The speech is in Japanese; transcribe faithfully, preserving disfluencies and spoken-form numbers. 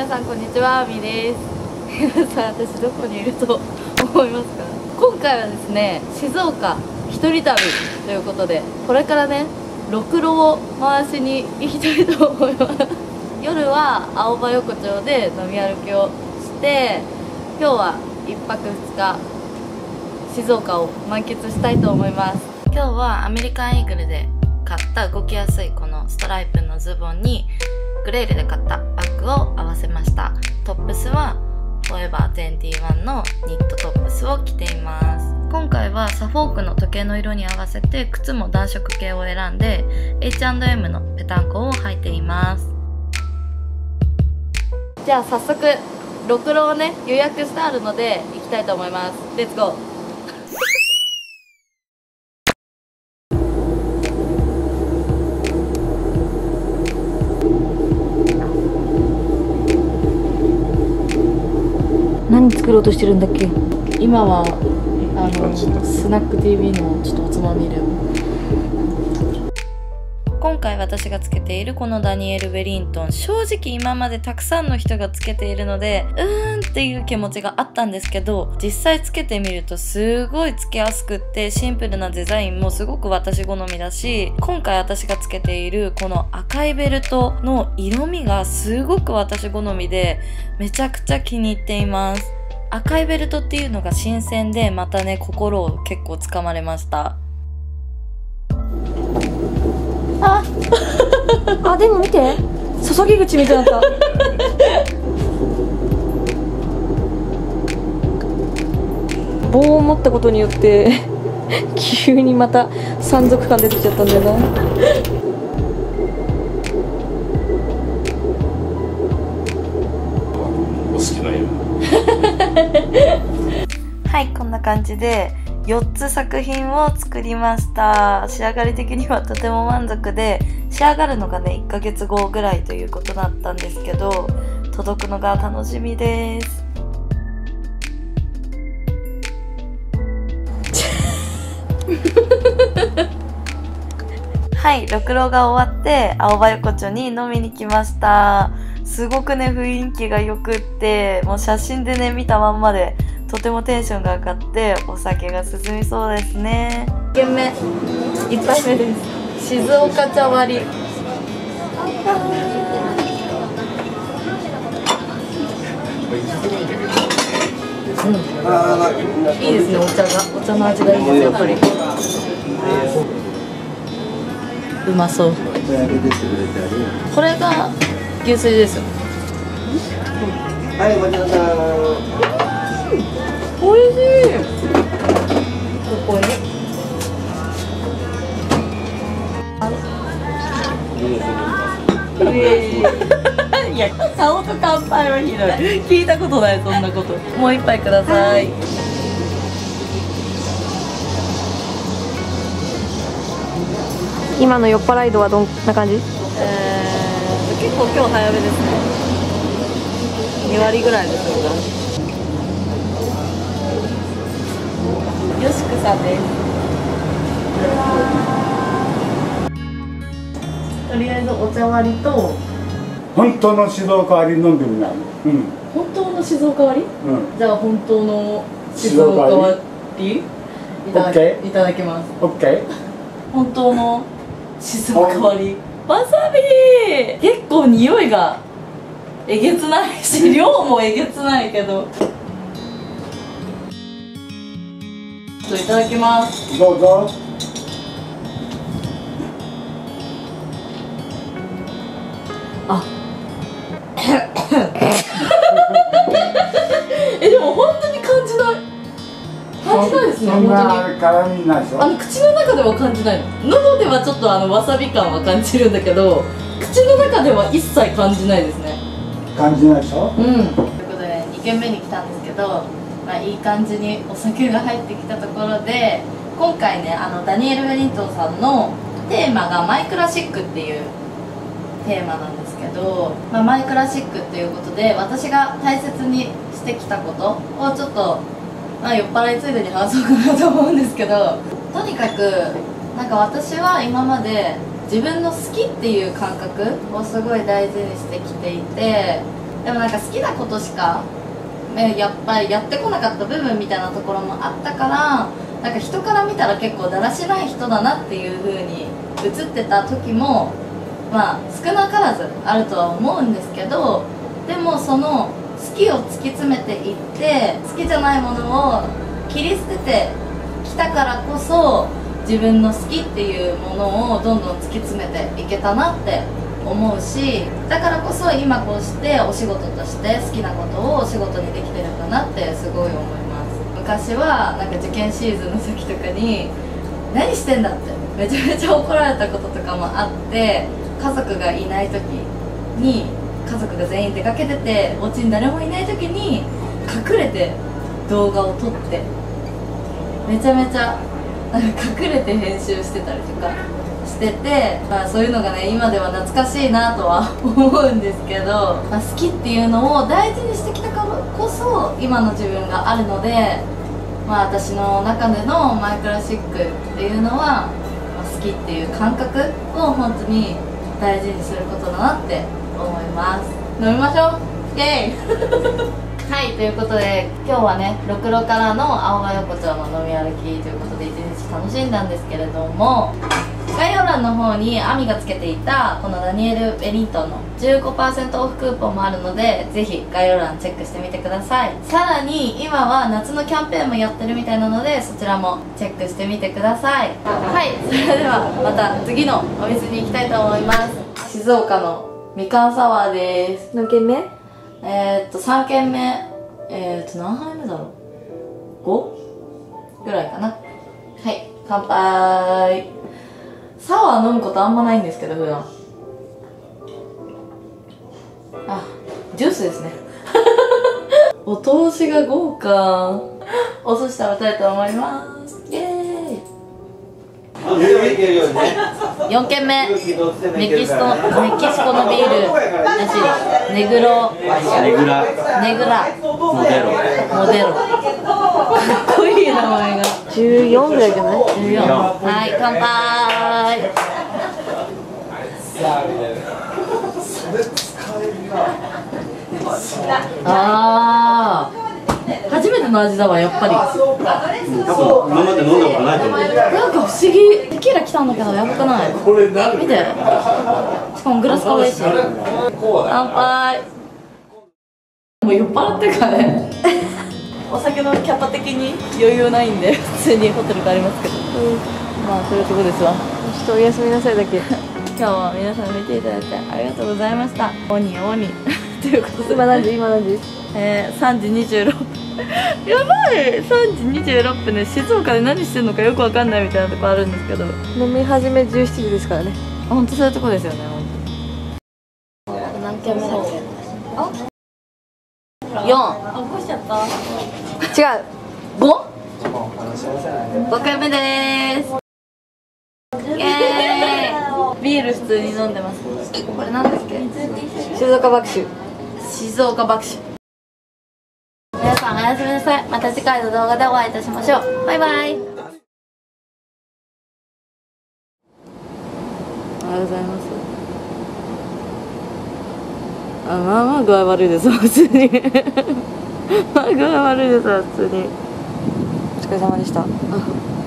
皆さんこんにちは、みーです。皆さん、私どこにいると思いますか？今回はですね、静岡一人旅ということで、これからね、ろくろを回しに行きたいと思います夜は青葉横丁で飲み歩きをして、今日はいっぱくふつか静岡を満喫したいと思います。今日はアメリカンイーグルで買った動きやすいこのストライプのズボンにグレールで買ったバッグを合わせました。トップスはフォーエバーにじゅういちのニットトップスを着ています。今回はサフォークの時計の色に合わせて靴も暖色系を選んで エイチアンドエム のペタンコを履いています。じゃあ早速ろくろをね予約してあるので行きたいと思います。レッツゴー。何作ろうとしてるんだっけ？今はあのスナック ティーブイ のちょっとおつまみ入れを。今回私がつけているこのダニエル・ウェリントン、正直今までたくさんの人がつけているのでうーんっていう気持ちがあったんですけど、実際つけてみるとすごいつけやすくってシンプルなデザインもすごく私好みだし、今回私がつけているこの赤いベルトの色味がすごく私好みでめちゃくちゃ気に入っています。赤いベルトっていうのが新鮮でまたね心を結構つかまれました。ああ、でも見て、注ぎ口みたいになった棒を持ったことによって急にまた山賊感出てきちゃったんだよなお好きな色はい、こんな感じでよっつ作品を作りました。仕上がり的にはとても満足で、仕上がるのがねいっかげつごぐらいということだったんですけど、届くのが楽しみですはい、ろくろが終わって青葉横丁に飲みに来ました。すごくね雰囲気がよくって、もう写真でね見たまんまでとてもテンションが上がってお酒が進みそうですね。いっけんめいっぱいめです。静岡茶割り。うん、いいですね、お茶がお茶の味がいいですやっぱり。うまそう。これが牛すじですよ。 はい、ごちそうさん。 おいしい。ここにいや、顔と乾杯はひどい。聞いたことない、そんなこと。もう一杯ください。 今の酔っ払い度はどんな感じ？ えー、結構今日早めですね。にわりぐらいですか。よしくさんです。とりあえずお茶割りと本当の静岡割り飲んでみない？うん。 本当の静岡割り？うん。じゃあ本当の静岡割りいただき、いただきます。 オッケー。 本当の静岡割り。わさびー。結構匂いがえげつないし、量もえげつないけど。いただきます。 どうぞ。 あえ、でも本当に感じない感じないですね。 そんな絡みないでしょ。 あの口の中では感じないの。喉ではちょっとあのわさび感は感じるんだけど、口の中では一切感じないですね。 感じないでしょ。 うん。ということでにけんめに来たんですけど、まあ、いい感じにお酒が入ってきたところで、今回ねあのダニエル・ウェリントンさんのテーマがマイクラシックっていうテーマなんですけど、まあ、マイクラシックっていうことで私が大切にしてきたことをちょっと、まあ、酔っ払いついでに話そうかなと思うんですけど、とにかくなんか私は今まで自分の好きっていう感覚をすごい大事にしてきていて、 でもなんか好きなことしかねやっぱりやってこなかった部分みたいなところもあったから、なんか人から見たら結構だらしない人だなっていう風に映ってた時もまあ少なからずあるとは思うんですけど、でもその好きを突き詰めていって好きじゃないものを切り捨ててきたからこそ自分の好きっていうものをどんどん突き詰めていけたなって思うし、だからこそ今こうしてお仕事として好きなことをお仕事にできてるんだなってすごい思います。昔はなんか受験シーズンの時とかに何してんだってめちゃめちゃ怒られたこととかもあって、家族がいない時に家族が全員出かけててお家に誰もいない時に隠れて動画を撮ってめちゃめちゃなんか隠れて編集してたりとかしてて、まあ、そういうのがね今では懐かしいなとは思うんですけど、まあ、好きっていうのを大事にしてきたからこそ今の自分があるので、まあ、私の中でのマイクラシックっていうのは、まあ、好きっていう感覚を本当に大事にすることだなって思います。飲みましょう、イエーイはい、ということで今日はねろくろからの青葉横丁の飲み歩きということで一日楽しんだんですけれども、概要欄の方にアミがつけていたこのダニエル・ウェリントンの じゅうごパーセント オフクーポンもあるのでぜひ概要欄チェックしてみてください。さらに今は夏のキャンペーンもやってるみたいなのでそちらもチェックしてみてください。はい、それではまた次のお店に行きたいと思います。静岡のみかんサワーです。 何軒目？ えー、っとさんけんめ、えー、っと何杯目だろう、ごぐらいかな。はい、乾杯。サワー飲むことあんまないんですけど普段。あ、ジュースですねお通しが豪華。お寿司食べたいと思います。イエーイ。よんけんめ、メキシコ、メキシコのビールらしいです。ネグロネグラネグラモデロモデロかっこいい名前が。 じゅうよんぐらいじゃない？ じゅうよん。はい、乾杯。あー初めての味だわ、やっぱり。 多分今まで飲んだことないと思う。 なんか不思議。テキーラ来たんだけどやばくない？見て、しかもグラス可愛いし。乾杯。もう酔っ払ってるからねお酒のキャパ的に余裕ないんで普通にホテル帰りますけど、 うん、 まあそういうとこですわ。 ちょっとおやすみなさいだけ今日は皆さん見ていただいてありがとうございました。オニオニということで今何時？今何時？ えー、さんじにじゅうろっぷんやばい、さんじにじゅうろっぷんで静岡で何してるのかよくわかんないみたいなとこあるんですけど、 飲み始めじゅうしちじですからね。 ほんとそういうとこですよね。何軒目だっけ？よん。起こしちゃった。 違う。 ご？ごかいめでーす。イエーイ。ビール普通に飲んでます。これ何ですっけ？ 静岡爆酒。 静岡爆酒。皆さんおやすみなさい。また次回の動画でお会いいたしましょう。バイバイ。おはようございます。あ、まあまあ具合悪いです普通にまあ具合悪いです普通に。 お疲れ様でした。